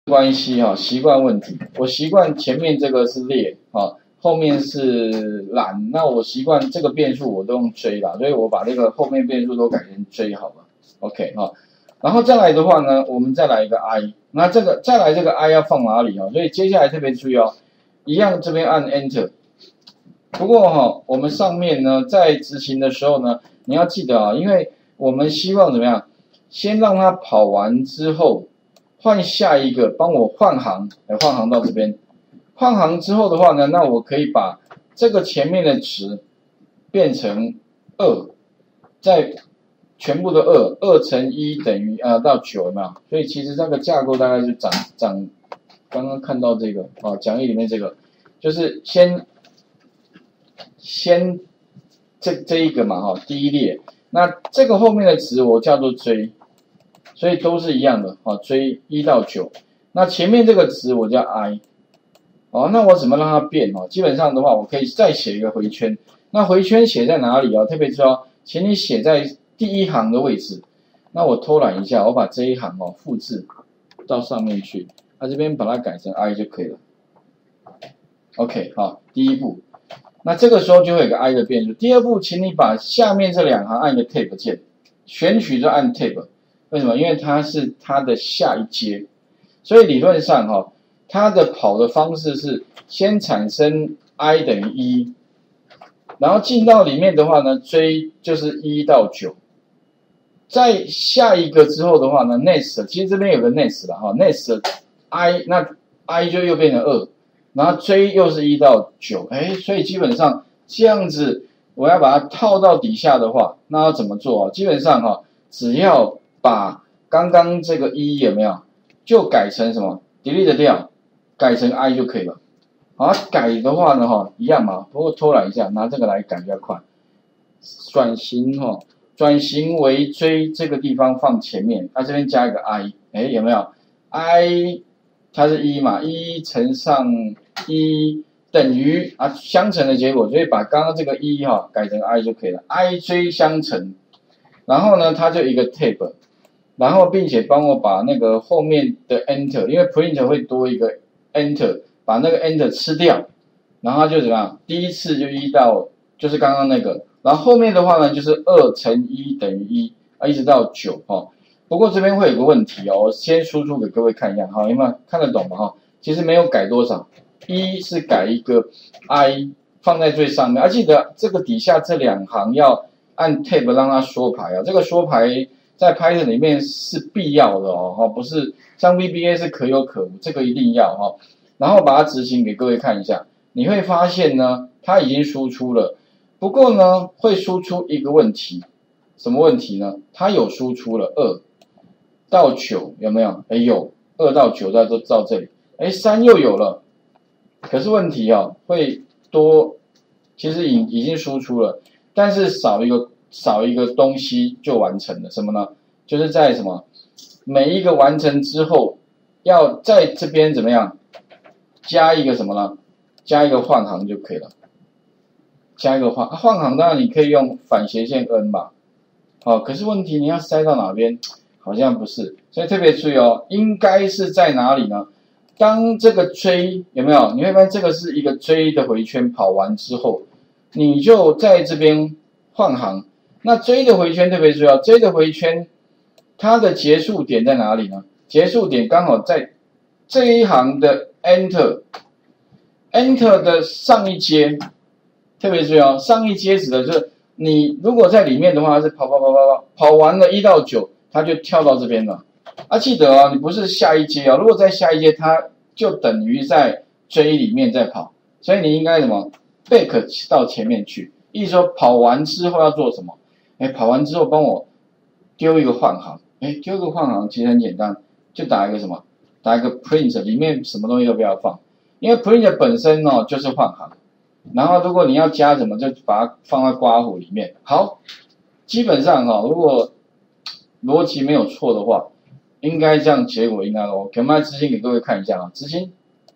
关系哈，习惯问题。我习惯前面这个是列啊，后面是栏。那我习惯这个变数我都用追啦，所以我把这个后面变数都改成追好了。OK 哈，然后再来的话呢，我们再来一个 i。那这个再来这个 i 要放哪里啊？所以接下来特别注意哦，一样这边按 Enter。不过哈，我们上面呢在执行的时候呢，你要记得啊，因为我们希望怎么样，先让它跑完之后。换下一个，帮我换行，来换行到这边。换行之后的话呢，那我可以把这个前面的值变成2，再全部的2乘1等于到9，有没有？所以其实这个架构大概就长刚刚看到这个讲义里面这个，就是先这一个嘛第一列，那这个后面的值我叫做追。所以都是一样的追1到9，那前面这个值我叫 i， 那我怎么让它变基本上的话，我可以再写一个回圈，那回圈写在哪里特别说，请你写在第一行的位置。那我偷懒一下，我把这一行复制到上面去，那这边把它改成 i 就可以了。OK 第一步，那这个时候就会有个 i 的变数。第二步，请你把下面这2行按一个 tab 键，选取就按 tab。为什么？因为它是它的下一阶，所以理论上它的跑的方式是先产生 i 等于1，然后进到里面的话呢，追就是1到9，在下一个之后的话呢 ，next 其实这边有个 next 了next i 那 i 就又变成2，然后追又是1到9，所以基本上这样子我要把它套到底下的话，那要怎么做基本上只要把刚刚这个1有没有，就改成什么 delete 掉，改成 i 就可以了。好，改的话呢一样嘛，不过偷懒一下，拿这个来改比较快。转型为追这个地方放前面，这边加一个 i， 有没有 i 它是1嘛，1乘上1等于相乘的结果，所以把刚刚这个1改成 i 就可以了。i 追相乘。然后呢，它就一个 tab， 然后并且帮我把那个后面的 enter， 因为 print 会多一个 enter， 把那个 enter 吃掉，然后它就怎么样？第一次就1到，就是刚刚那个，然后后面的话呢，就是2乘1等于1，一直到9不过这边会有个问题我先输出给各位看一下有没有看得懂嘛其实没有改多少，1是改一个 i 放在最上面，记得这个底下这2行要按 tab 让它缩排这个缩排在 Python 里面是必要的不是像 VBA 是可有可无，这个一定要然后把它执行给各位看一下，你会发现呢，它已经输出了，不过呢，会输出一个问题，什么问题呢？它有输出了2到9，有没有？有2到9到这里，3又有了，可是问题会多，其实已经输出了。但是少一个东西就完成了，什么呢？就是在什么每一个完成之后，要在这边怎么样加一个什么呢？加一个换行就可以了。加一个换行，当然你可以用反斜线 n 吧。可是问题你要塞到哪边？好像不是，所以特别注意应该是在哪里呢？当这个追有没有？你会发现这个是一个追的回圈跑完之后。你就在这边换行，那追的回圈特别重要，追的回圈它的结束点在哪里呢？结束点刚好在这一行的 enter 的上一阶，特别重要，上一阶指的是你如果在里面的话是跑完了1到9，它就跳到这边了。记得你不是下一阶如果在下一阶，它就等于在追里面在跑，所以你应该什么？back 到前面去，意思说跑完之后要做什么？跑完之后帮我丢一个换行，丢一个换行其实很简单，就打一个什么？打一个 print， 里面什么东西都不要放，因为 print 本身就是换行，然后如果你要加什么，就把它放在括弧里面。好，基本上如果逻辑没有错的话，应该这样结果应该 OK。我们来执行给各位看一下执行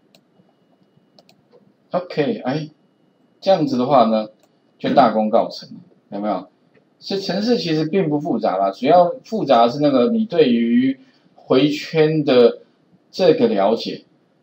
，OK， 这样子的话呢，就大功告成了，有没有？这程式其实并不复杂啦，主要复杂是那个你对于回圈的这个了解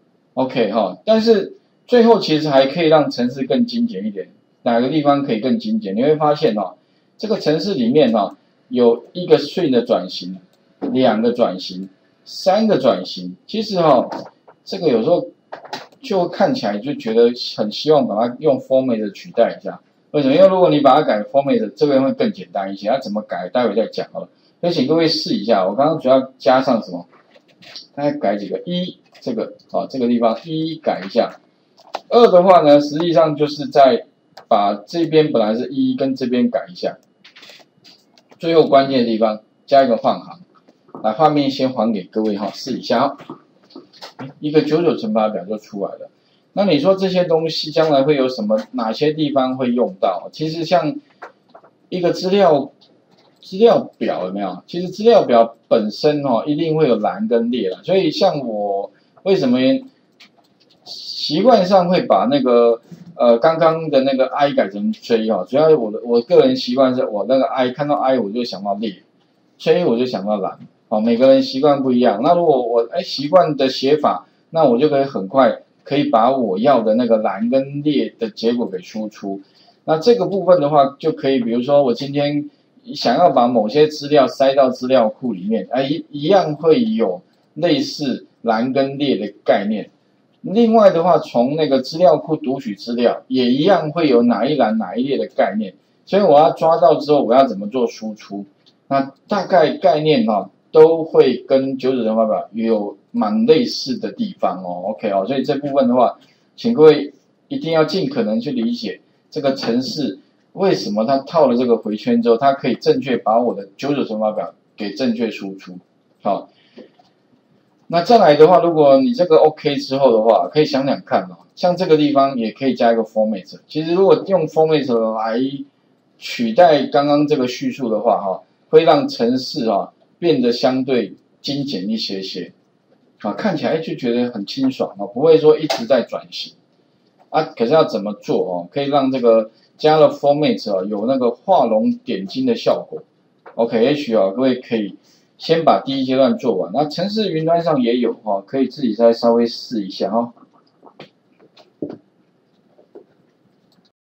，OK 哈，但是最后其实还可以让程式更精简一点，哪个地方可以更精简？你会发现哦，这个程式里面哦，有一个 string 的转型，2个转型，3个转型，其实哈，这个有时候就看起来就觉得很希望把它用 format 取代一下。为什么？因为如果你把它改 format， 这边会更简单一些。它怎么改，待会再讲好了。所以请各位试一下。我刚刚主要加上什么？大概改几个一，这个这个地方一改一下。2的话呢，实际上就是在把这边本来是1跟这边改一下。最后关键的地方加一个换行。来，画面先还给各位试一下一个99乘法表就出来了。那你说这些东西将来会有什么？哪些地方会用到？其实像一个资料表有没有？其实资料表本身一定会有栏跟列啦。所以像我为什么习惯上会把那个刚刚的那个 I 改成 J 主要我个人习惯是我那个 I 看到 I 我就想到列 ，J 我就想到栏。每个人习惯不一样。那如果我习惯的写法，那我就可以很快可以把我要的那个栏跟列的结果给输出。那这个部分的话，就可以比如说我今天想要把某些资料塞到资料库里面，一样会有类似栏跟列的概念。另外的话，从那个资料库读取资料，也一样会有哪一栏哪一列的概念。所以我要抓到之后，我要怎么做输出？那大概概念都会跟99乘法表有蛮类似的地方OK 所以这部分的话，请各位一定要尽可能去理解这个程式为什么它套了这个回圈之后，它可以正确把我的99乘法表给正确输出。好，那再来的话，如果你这个 OK 之后的话，可以想想看像这个地方也可以加一个 format。其实如果用 format 来取代刚刚这个叙述的话会让程式变得相对精简一些些，看起来就觉得很清爽不会说一直在转型可是要怎么做可以让这个加了 format 有那个画龙点睛的效果。OK， 各位可以先把第一阶段做完，那程式云端上也有可以自己再稍微试一下